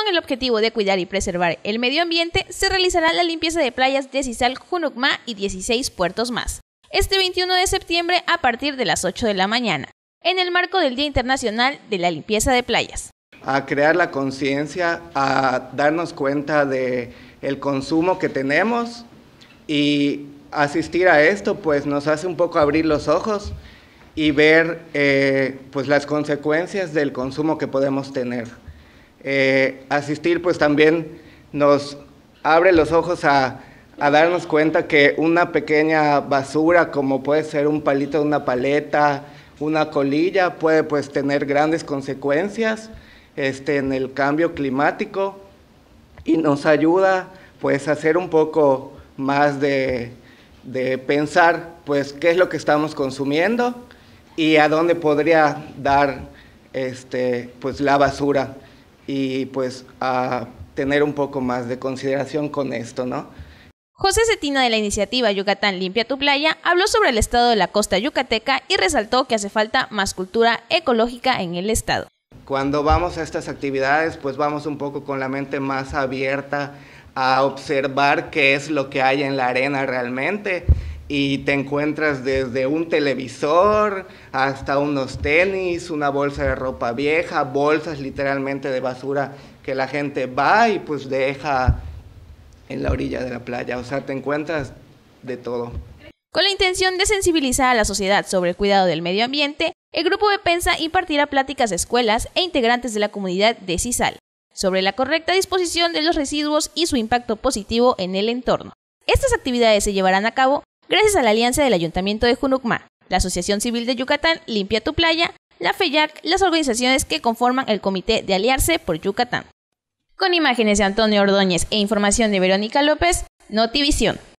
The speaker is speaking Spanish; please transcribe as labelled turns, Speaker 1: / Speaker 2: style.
Speaker 1: con el objetivo de cuidar y preservar el medio ambiente, se realizará la limpieza de playas de Sisal, Junucmá y 16 puertos más, este 21 de septiembre a partir de las 8 de la mañana, en el marco del Día Internacional de la Limpieza de Playas.
Speaker 2: A crear la conciencia, a darnos cuenta de el consumo que tenemos, y asistir a esto pues nos hace un poco abrir los ojos y ver pues las consecuencias del consumo que podemos tener. Asistir pues también nos abre los ojos a darnos cuenta que una pequeña basura, como puede ser un palito de una paleta, una colilla, puede pues tener grandes consecuencias en el cambio climático, y nos ayuda pues a hacer un poco más de pensar pues qué es lo que estamos consumiendo y a dónde podría dar pues la basura, y pues a tener un poco más de consideración con esto, ¿no?
Speaker 1: José Cetina, de la iniciativa Yucatán Limpia tu Playa, habló sobre el estado de la costa yucateca y resaltó que hace falta más cultura ecológica en el estado.
Speaker 2: Cuando vamos a estas actividades, pues vamos un poco con la mente más abierta a observar qué es lo que hay en la arena realmente, y te encuentras desde un televisor hasta unos tenis, una bolsa de ropa vieja, bolsas literalmente de basura que la gente va y pues deja en la orilla de la playa. O sea, te encuentras de todo.
Speaker 1: Con la intención de sensibilizar a la sociedad sobre el cuidado del medio ambiente, el Grupo Bepensa impartirá pláticas a escuelas e integrantes de la comunidad de Sisal sobre la correcta disposición de los residuos y su impacto positivo en el entorno. Estas actividades se llevarán a cabo gracias a la alianza del Ayuntamiento de Junucmá, la Asociación Civil de Yucatán Limpia tu Playa, la FEYAC, las organizaciones que conforman el Comité de Aliarse por Yucatán. Con imágenes de Antonio Ordóñez e información de Verónica López, Notivisión.